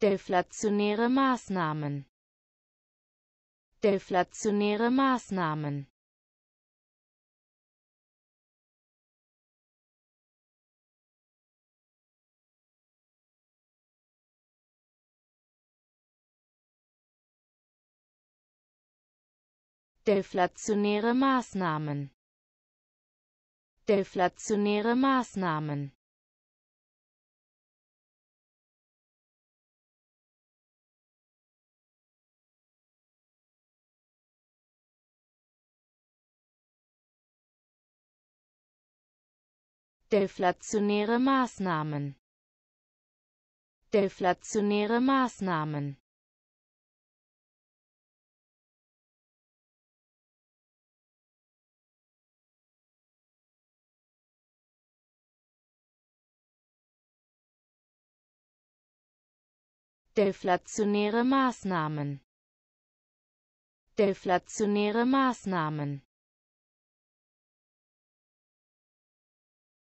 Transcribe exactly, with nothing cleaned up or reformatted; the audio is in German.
Deflationäre Maßnahmen. Deflationäre Maßnahmen. Deflationäre Maßnahmen. Deflationäre Maßnahmen. Deflationäre Maßnahmen. Deflationäre Maßnahmen. Deflationäre Maßnahmen. Deflationäre Maßnahmen.